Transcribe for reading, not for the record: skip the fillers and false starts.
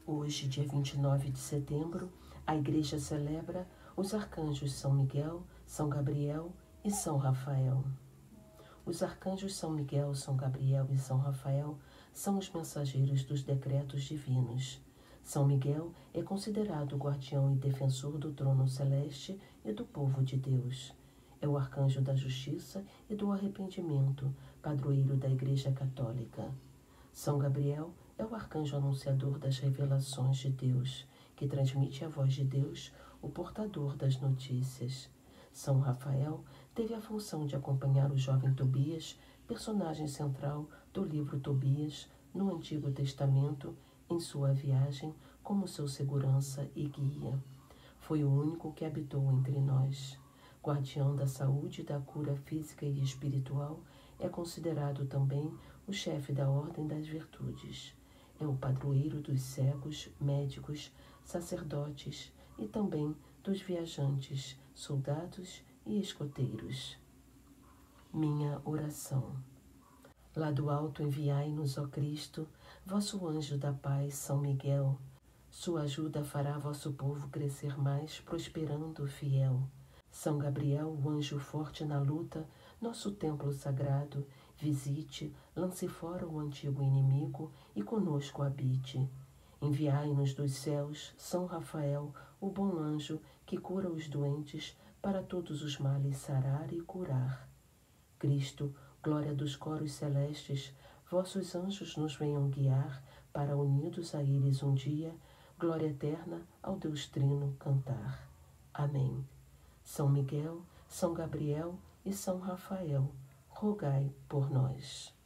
Hoje, dia 29 de setembro, a Igreja celebra os arcanjos São Miguel, São Gabriel e São Rafael. Os arcanjos São Miguel, São Gabriel e São Rafael são os mensageiros dos decretos divinos. São Miguel é considerado o guardião e defensor do trono celeste e do povo de Deus. É o arcanjo da justiça e do arrependimento, padroeiro da Igreja Católica. São Gabriel é o arcanjo anunciador das revelações de Deus, que transmite a voz de Deus, o portador das notícias. São Rafael teve a função de acompanhar o jovem Tobias, personagem central do livro Tobias, no Antigo Testamento, em sua viagem como seu segurança e guia. Foi o único que habitou entre nós. Guardião da saúde e da cura física e espiritual, é considerado também o chefe da Ordem das Virtudes. É o padroeiro dos cegos, médicos, sacerdotes e também dos viajantes, soldados e escoteiros. Minha oração. Lá do alto enviai-nos, ó Cristo, vosso anjo da paz, São Miguel. Sua ajuda fará vosso povo crescer mais, prosperando fiel. São Gabriel, o anjo forte na luta, nosso templo sagrado, visite, lance fora o antigo inimigo e conosco habite. Enviai-nos dos céus, São Rafael, o bom anjo que cura os doentes, para todos os males sarar e curar. Cristo, glória dos coros celestes, vossos anjos nos venham guiar, para unidos a eles um dia, glória eterna ao Deus Trino cantar. Amém. São Miguel, São Gabriel e São Rafael, rogai por nós.